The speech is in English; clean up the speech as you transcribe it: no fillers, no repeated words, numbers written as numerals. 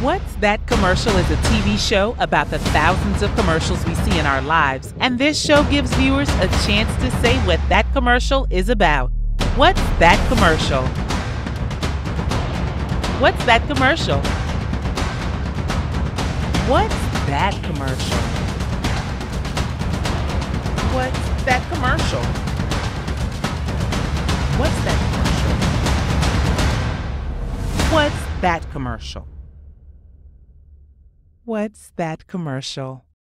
What's That Commercial is a TV show about the thousands of commercials we see in our lives, and this show gives viewers a chance to say what that commercial is about. What's that commercial? What's that commercial? What's that commercial? What's that commercial? What's that commercial? What's that commercial? What's that commercial?